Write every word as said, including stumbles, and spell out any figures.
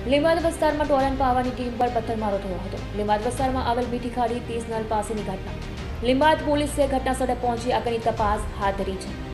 લીંબાદ વિસ્તારમાં Torrent પાવાની team પર પથ્થરમારો થયો હતો। લીંબાદ વિસ્તારમાં આવેલ મીઠી ખાડી तीस નલ પાસેની ઘટના। લીંબાદ પોલીસે ઘટનાસ્થળે પહોંચી આગળની તપાસ હાથ ધરી છે।